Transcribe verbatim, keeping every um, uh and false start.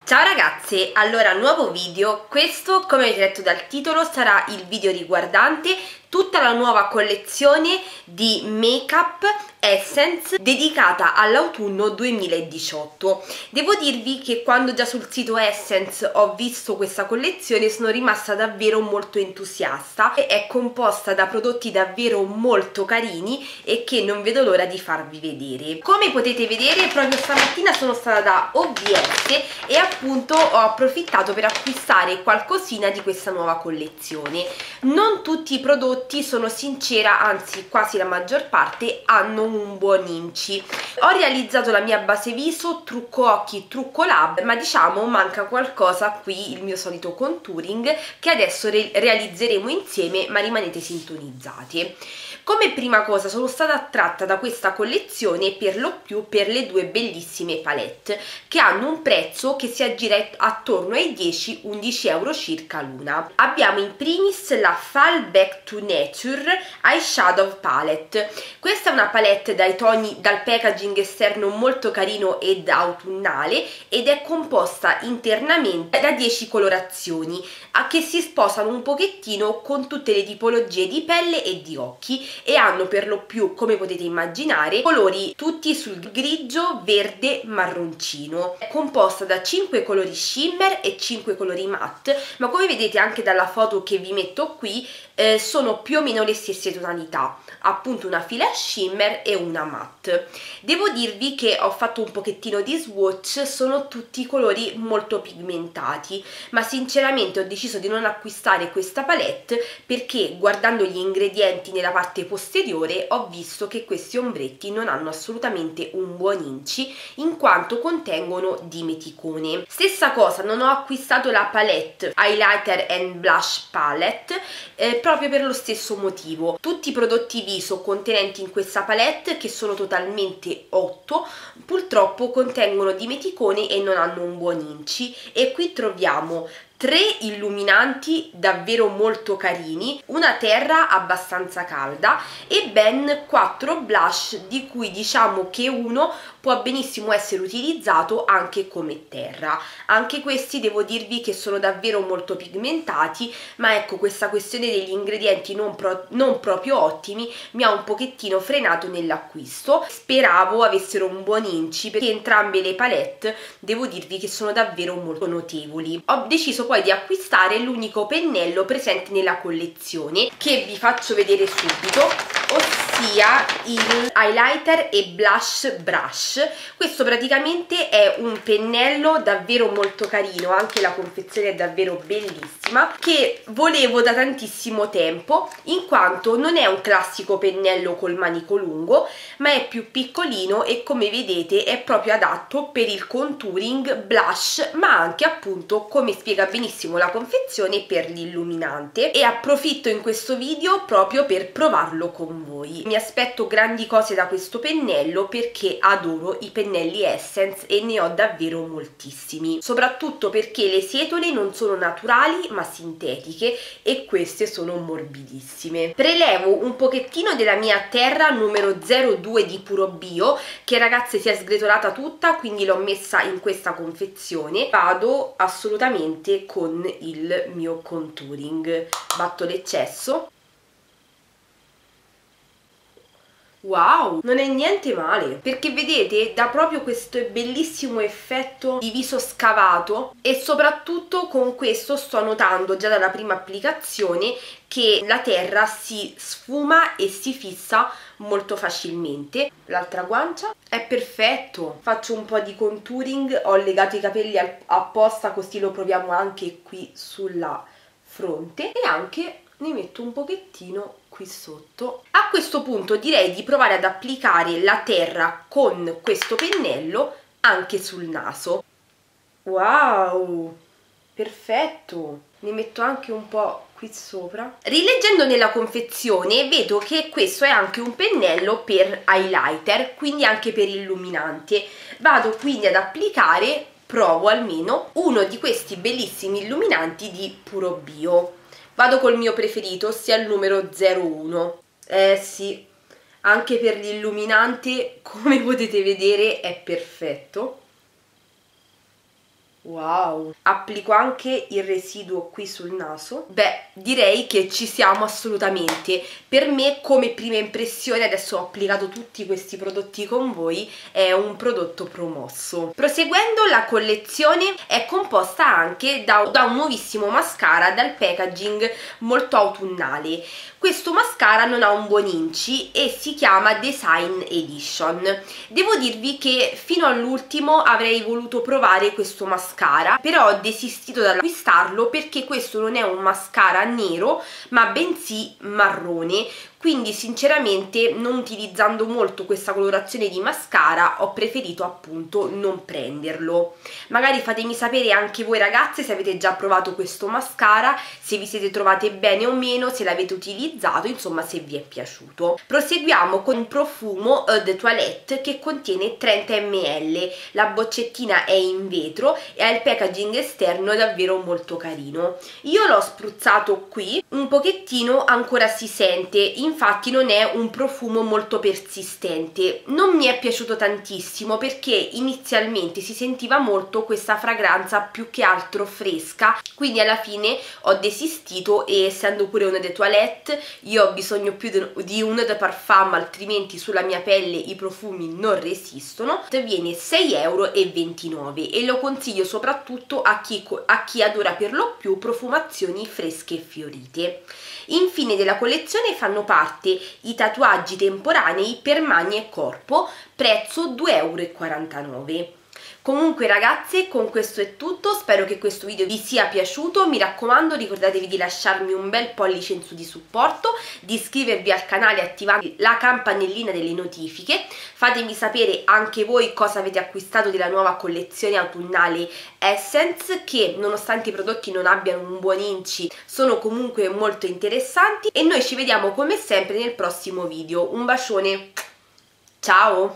Ciao ragazze, allora nuovo video. Questo, come avete letto dal titolo, sarà il video riguardante tutta la nuova collezione di make-up Essence dedicata all'autunno duemiladiciotto. Devo dirvi che quando già sul sito Essence ho visto questa collezione sono rimasta davvero molto entusiasta. È composta da prodotti davvero molto carini e che non vedo l'ora di farvi vedere. Come potete vedere, proprio stamattina sono stata da O V S e appunto ho approfittato per acquistare qualcosina di questa nuova collezione. Non tutti i prodotti, sono sincera, anzi quasi la maggior parte hanno un buon inci. Ho realizzato la mia base viso, trucco occhi, trucco labbra, ma diciamo manca qualcosa qui, il mio solito contouring, che adesso re realizzeremo insieme, ma rimanete sintonizzati. Come prima cosa sono stata attratta da questa collezione per lo più per le due bellissime palette che hanno un prezzo che si aggira attorno ai dieci undici euro circa l'una. Abbiamo in primis la Fall Back to Nature Eyeshadow Palette. Questa è una palette dai toni, dal packaging esterno molto carino ed autunnale, ed è composta internamente da dieci colorazioni che si sposano un pochettino con tutte le tipologie di pelle e di occhi, e hanno per lo più, come potete immaginare, colori tutti sul grigio, verde, marroncino. È composta da cinque colori shimmer e cinque colori matte, ma come vedete anche dalla foto che vi metto qui, eh, sono più o meno le stesse tonalità, appunto una fila shimmer e una matte. Devo dirvi che ho fatto un pochettino di swatch, sono tutti colori molto pigmentati, ma sinceramente ho deciso di non acquistare questa palette perché guardando gli ingredienti nella parte posteriore ho visto che questi ombretti non hanno assolutamente un buon inci in quanto contengono dimeticone. Stessa cosa, non ho acquistato la palette Highlighter and Blush Palette eh, proprio per lo stesso motivo. Tutti i prodotti viso contenenti in questa palette, che sono totalmente otto, purtroppo contengono dimeticone e non hanno un buon inci, e qui troviamo tre illuminanti davvero molto carini, una terra abbastanza calda e ben quattro blush, di cui diciamo che uno può benissimo essere utilizzato anche come terra. Anche questi devo dirvi che sono davvero molto pigmentati, ma ecco, questa questione degli ingredienti non, pro non proprio ottimi mi ha un pochettino frenato nell'acquisto. Speravo avessero un buon inci perché entrambe le palette devo dirvi che sono davvero molto notevoli. Ho deciso poi di acquistare l'unico pennello presente nella collezione, che vi faccio vedere subito, ossia il Highlighter e Blush Brush. Questo praticamente è un pennello davvero molto carino, anche la confezione è davvero bellissima, che volevo da tantissimo tempo, in quanto non è un classico pennello col manico lungo, ma è più piccolino e come vedete è proprio adatto per il contouring, blush, ma anche appunto, come spiega benissimo la confezione, per l'illuminante, e approfitto in questo video proprio per provarlo con voi. Mi aspetto grandi cose da questo pennello perché adoro i pennelli Essence e ne ho davvero moltissimi, soprattutto perché le setole non sono naturali ma sintetiche e queste sono morbidissime. Prelevo un pochettino della mia terra numero zero due di Puro Bio, che ragazze si è sgretolata tutta, quindi l'ho messa in questa confezione. Vado assolutamente con il mio contouring, batto l'eccesso. Wow, non è niente male, perché vedete dà proprio questo bellissimo effetto di viso scavato, e soprattutto con questo sto notando già dalla prima applicazione che la terra si sfuma e si fissa molto facilmente. L'altra guancia è perfetto. Faccio un po' di contouring, ho legato i capelli apposta così lo proviamo anche qui sulla fronte, e anche ne metto un pochettino qui sotto. A questo punto direi di provare ad applicare la terra con questo pennello anche sul naso. Wow, perfetto! Ne metto anche un po' qui sopra. Rileggendo nella confezione vedo che questo è anche un pennello per highlighter, quindi anche per illuminante. Vado quindi ad applicare, provo almeno, uno di questi bellissimi illuminanti di Puro Bio. Vado col mio preferito, ossia il numero zero uno. Eh sì, anche per l'illuminante, come potete vedere, è perfetto. Wow, applico anche il residuo qui sul naso. Beh, direi che ci siamo assolutamente. Per me, come prima impressione, adesso ho applicato tutti questi prodotti con voi, è un prodotto promosso. Proseguendo, la collezione è composta anche da, da un nuovissimo mascara dal packaging molto autunnale. Questo mascara non ha un buon inci e si chiama Design Edition. Devo dirvi che fino all'ultimo avrei voluto provare questo mascara, però ho desistito dall'acquistarlo perché questo non è un mascara nero ma bensì marrone, quindi sinceramente, non utilizzando molto questa colorazione di mascara, ho preferito appunto non prenderlo. Magari fatemi sapere anche voi ragazze se avete già provato questo mascara, se vi siete trovate bene o meno, se l'avete utilizzato, insomma se vi è piaciuto. Proseguiamo con un profumo Eau de Toilette che contiene trenta millilitri, la boccettina è in vetro e ha il packaging esterno davvero molto carino. Io l'ho spruzzato qui, un pochettino ancora si sente, infatti non è un profumo molto persistente. Non mi è piaciuto tantissimo perché inizialmente si sentiva molto questa fragranza più che altro fresca, quindi alla fine ho desistito e essendo pure un eau de toilette io ho bisogno più di un eau de parfum, altrimenti sulla mia pelle i profumi non resistono. Viene sei e ventinove euro e lo consiglio soprattutto a chi, a chi adora per lo più profumazioni fresche e fiorite. Infine della collezione fanno parte i tatuaggi temporanei per mani e corpo, prezzo due e quarantanove euro. Comunque ragazze, con questo è tutto, spero che questo video vi sia piaciuto, mi raccomando ricordatevi di lasciarmi un bel pollice in su di supporto, di iscrivervi al canale attivando la campanellina delle notifiche, fatemi sapere anche voi cosa avete acquistato della nuova collezione autunnale Essence, che nonostante i prodotti non abbiano un buon inci sono comunque molto interessanti, e noi ci vediamo come sempre nel prossimo video. Un bacione, ciao!